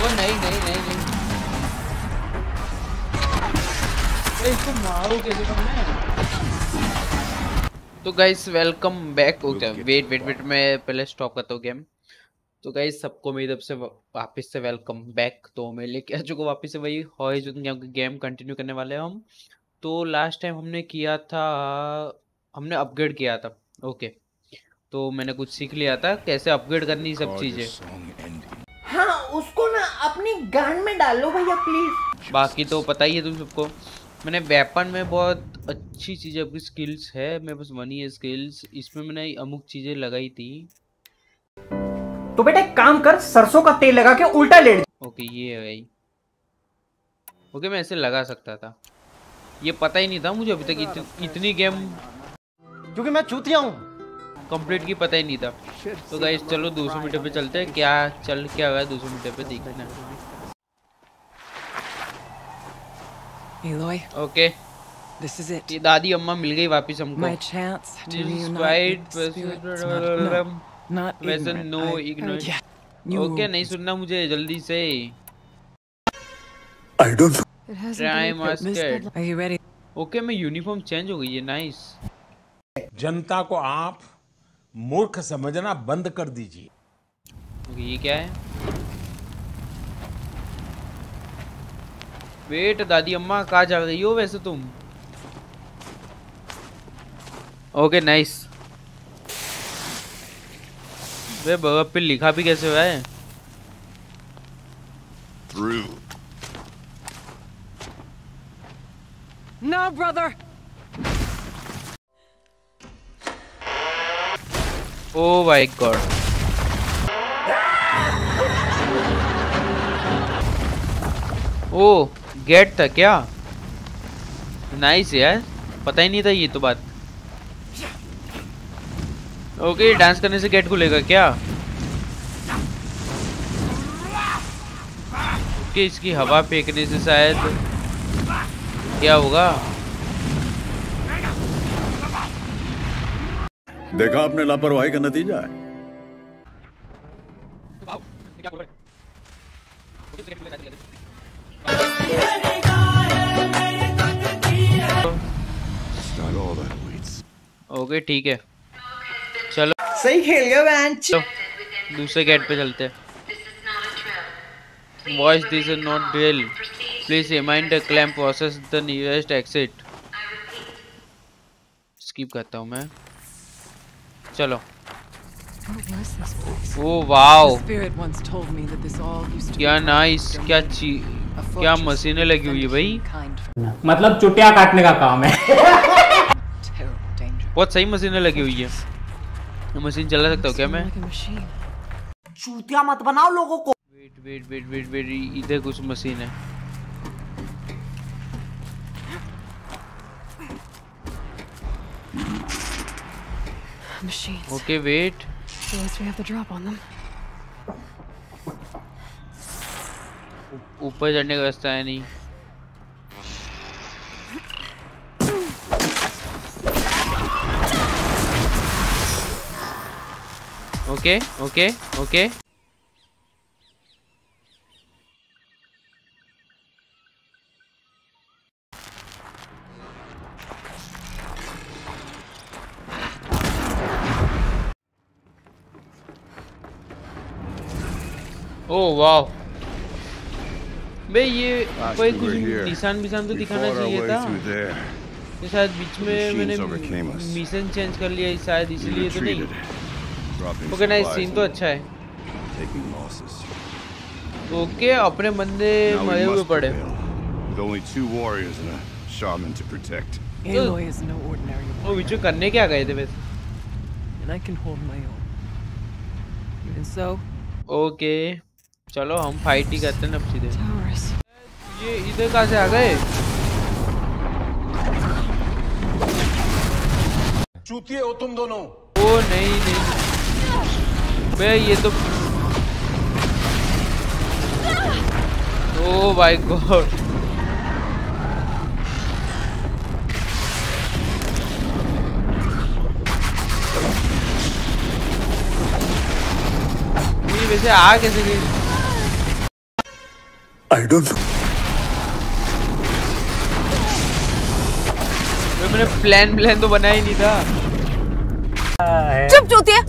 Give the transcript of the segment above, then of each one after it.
नहीं नहीं नहीं नहीं, इसको मारो कैसे तुमने? तो guys welcome back. Wait wait wait, मैं पहले स्टॉप करता हूँ गेम। तो गाइस सबको मेरी तरफ से वापस से वेलकम बैक। तो मैं लेके आ चुका वापस से वही हॉराइज़न गेम कंटिन्यू करने वाले हैं हम। तो लास्ट टाइम हमने किया था, हमने अपग्रेड किया था। ओके, तो मैंने कुछ सीख लिया था कैसे अपग्रेड करनी सब चीजें। हाँ, उसको ना अपनी गान में डालो भैया प्लीज। बाकी तो पता ही है तुम सबको। मैंने वेपन में बहुत अच्छी चीजें, अपनी स्किल्स है, मेरे पास बनी है स्किल्स, इसमें मैंने अमुक चीजें लगाई थी। तो बेटा एक काम कर, सरसों का तेल लगा के उल्टा लेट। ओके ये है भाई। ओके मैं ऐसे लगा सकता था, ये पता ही नहीं था मुझे अभी तक। इतनी गेम क्योंकि मैं चूतिया हूँ। कंप्लीट की पता ही नहीं था। तो गाइस चलो 200 मीटर पे चलते हैं, क्या क्या हुआ है 200 मीटर पे देखना। Aloy, okay this is it. ये दादी अम्मा मिल गई वापस हमको। My chance to reunite with the spirits. Not वैसे ignorant. No I ignore. heard, you okay नहीं सुनना मुझे जल्दी से। I don't know. It hasn't Try been mustard. Are you ready? Okay मैं यूनिफॉर्म चेंज हो गई है, नाइस। जनता को आप मूर्ख समझना बंद कर दीजिए। ओके ये क्या है? वेट दादी अम्मा कहाँ जा रही हो वैसे तुम? Okay nice. वे बर्फ पे लिखा भी कैसे हुआ है? Through. No, brother. Oh my God. ओ गेट था क्या? नाइस यार, पता ही नहीं था ये तो बात। ओके डांस करने से गेट खुलेगा क्या? ओके इसकी हवा फेंकने से शायद क्या होगा? देखा आपने लापरवाही का नतीजा है। ओके ठीक है चलो सही खेल गया बेंच। दूसरे गेट पे चलते हैं। Voice this is not drill, please remind the clamp process the nearest exit. Skip करता हूँ मैं, चलो। ओ वाओ क्या नाइस, क्या मशीनें लगी हुई है भाई। मतलब चुटिया काटने का काम है। बहुत सही मशीनें लगी हुई है। मशीन चला सकता हूँ क्या मैं? चूतिया मत बनाओ लोगों को। Wait wait wait wait wait, इधर कुछ मशीन है। Machines. Okay wait, Realize we have the drop on them. ऊपर चढ़ने का रास्ता है नहीं। ओके ओके ओके ओह वाह भाई, ये कोई कुछ निशान तो दिखाना चाहिए था। ये शायद बीच में मैंने मिशन चेंज कर लिया शायद, इसलिए तो नहीं। ओके नाइस, सीन तो अच्छा है। ओके अपने बंदे मरे हुए पड़े। Aloy is no ordinary वो बीच में करने क्या गए थे वैसे? and I can hold my own. Even so, okay चलो हम फाइट ही करते हैं अब सीधे। Taurus. ये इधर कहाँ से आ गए? चूतिए हो तुम दोनों। ओ नहीं नहीं बे, ये तो ओ माय गॉड। ये वैसे आ कैसे गई? I don't know. मैंने प्लान तो बनाया ही नहीं था। चुप चूतिया।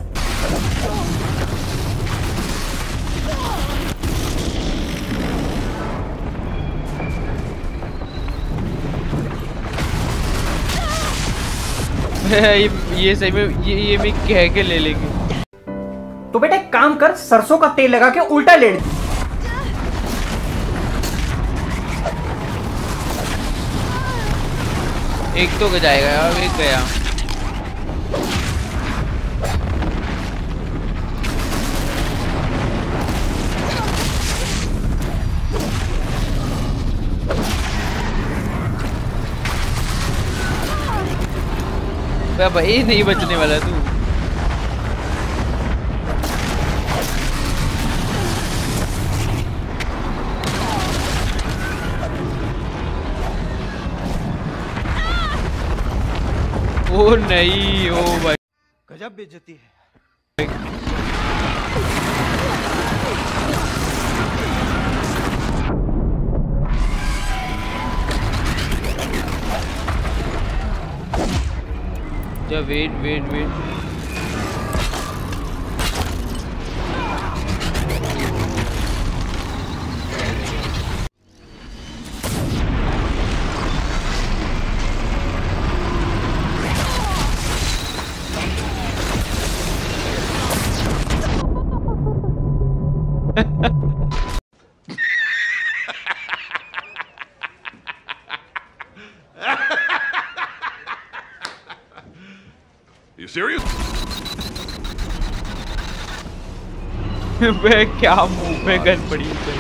ये सही में ये मैं कह के ले लेंगे। तो बेटा एक काम कर, सरसों का तेल लगा के उल्टा लेट। एक तो जाएगा यार, एक गया। भाई नहीं बचने वाला तू। ओ नहीं, ओ भाई गजब बेइज्जती है। Wait wait wait. You serious? मैं क्या मुंह पे गन पड़ी है।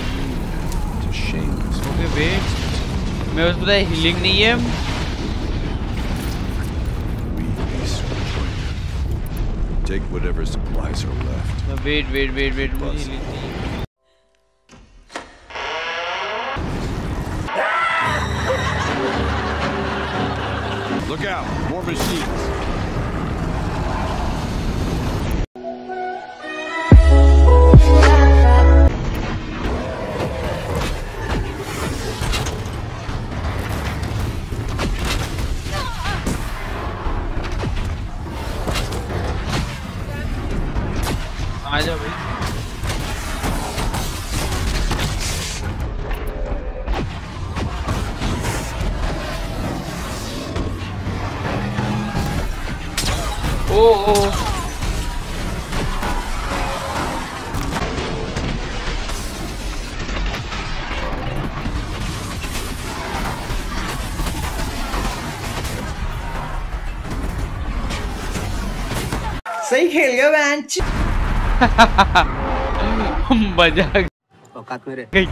ओके वेट, मैं बस पता है हीलिंग नहीं है। Take whatever supplies are left. Wait wait wait wait, मुझे हीलिंग नहीं है। Look out! More machines. आ जाओ भाई। ओ सही खेल गया बेंच। मजा औकात मेरे। गई।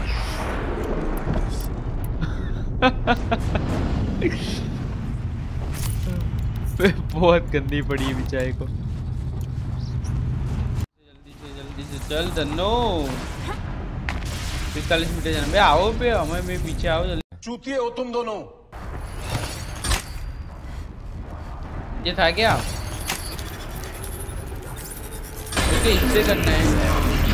बहुत गंदी पड़ी है बेचारे को। जल्दी से चल धन्नो। 45 मिनट जाना भाई। आओ पे हमें मेरे पीछे आओ जल्दी। चूतिए हो तुम दोनों। ये था क्या? ओके इससे करना है।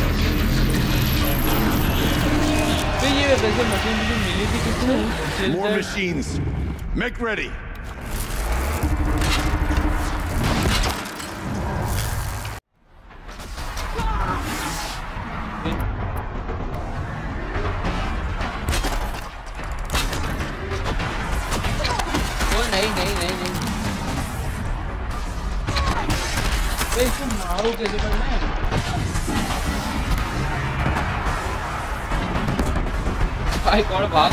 तो ये वैसे मशीन मुझे मिली थी किसने? More machines. Make ready. नहीं इसको मारो कैसे करना है? भाई कौन भाग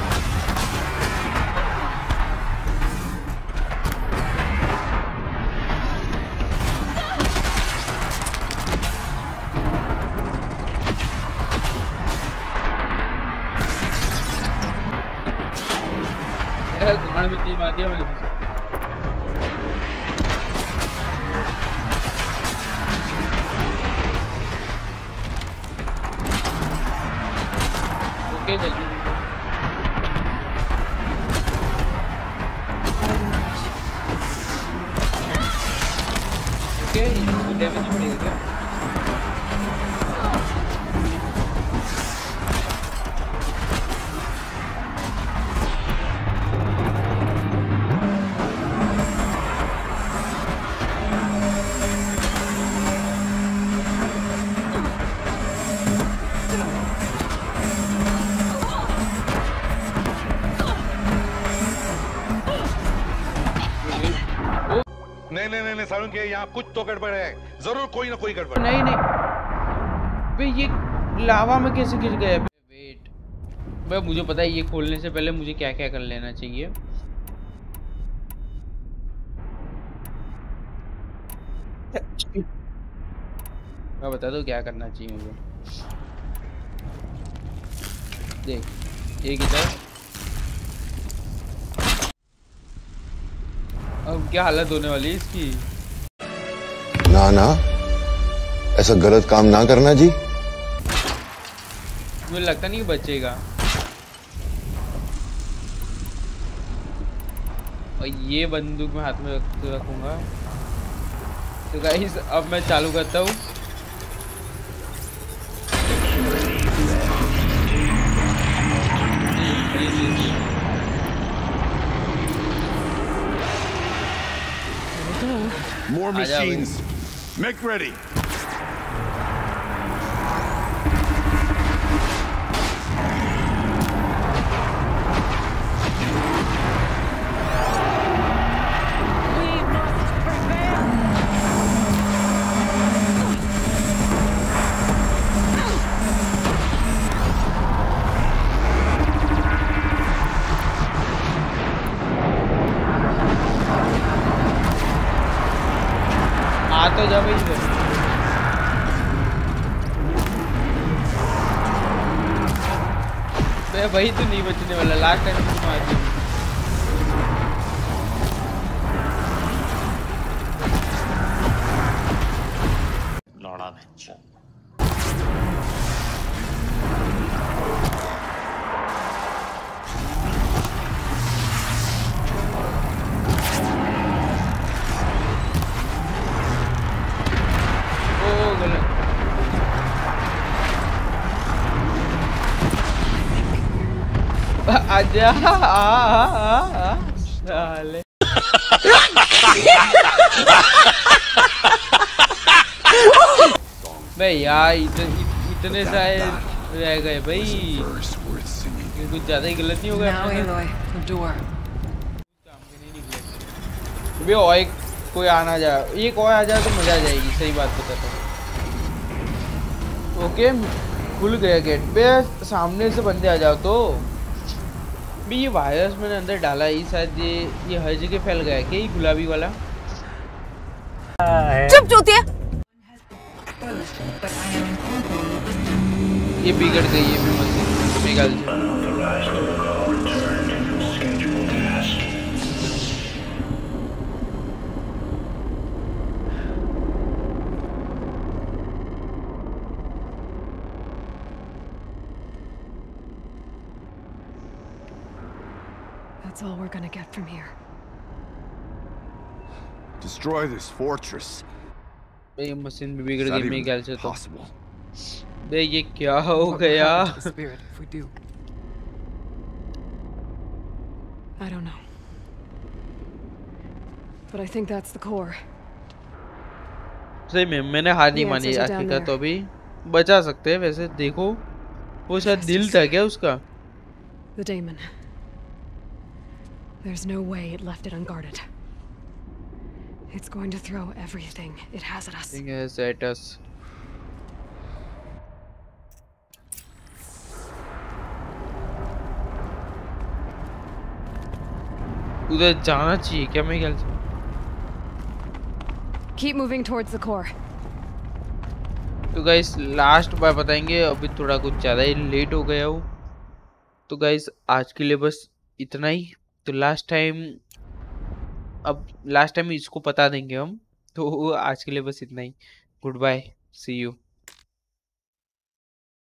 घुमाने में तीन मार दिया मैंने। ओके जल्दी ओके डैमेज पड़ेगा क्या? सालों के यहाँ कुछ तो गड़बड़ है, जरूर कोई ना कोई गड़बड़। नहीं नहीं बे, ये लावा में कैसे गिर गया? वेट बे, मुझे पता है ये खोलने से पहले मुझे क्या क्या कर लेना चाहिए। मैं बता दो क्या करना चाहिए मुझे। देख एक इधर, अब क्या हालत होने वाली है इसकी। ना ना, ऐसा गलत काम ना करना जी। मुझे लगता नहीं बचेगा। और ये बंदूक मैं हाथ में रखूंगा। तो गाइस अब मैं चालू करता हूँ। More machines. Make ready. तो जा भाई इधर। भाई तो नहीं बचने वाला, लास्ट टाइम तुम मार दी। लौड़ा बच्चा। आजा साले। भाई यार इतने सारे रह गए भाई, ये कुछ ज्यादा ही गलत नहीं हो गया भाई। और कोई आना जाए, एक और आ जाए तो मजा आ जाएगी, सही बात बताता हूँ। ओके खुल गया गेट पे, सामने से बंदे आ जाओ तो भी। ये वायरस मैंने अंदर डाला ही, शायद ये हर जगह फैल गया है क्या, ये गुलाबी वाला? चुप चूतिया। ये बिगड़ गई है भी मशीन मेरे ख्याल से। That's all we're gonna get from here. Destroy this fortress. ये मशीन भी बिगड़ गई मेरे ख्याल से तो। Possible. बे ये क्या हो गया? I don't know. But I think that's the core. सही में मैंने हार नहीं मानी आखिरकार, तो अभी बचा सकते हैं वैसे। देखो वो शायद दिल था क्या उसका? The daemon. There's no way it left it unguarded. It's going to throw everything it has at us. Yes, at us. उधर जाना चाहिए क्या मेरे ख्याल से? Keep moving towards the core. तो गाइस लास्ट बार बताएंगे, अभी थोड़ा कुछ ज़्यादा ही लेट हो गया हूँ। तो गाइस आज के लिए बस इतना ही। तो लास्ट टाइम इसको बता देंगे हम। तो आज के लिए बस इतना ही। Good bye, see you.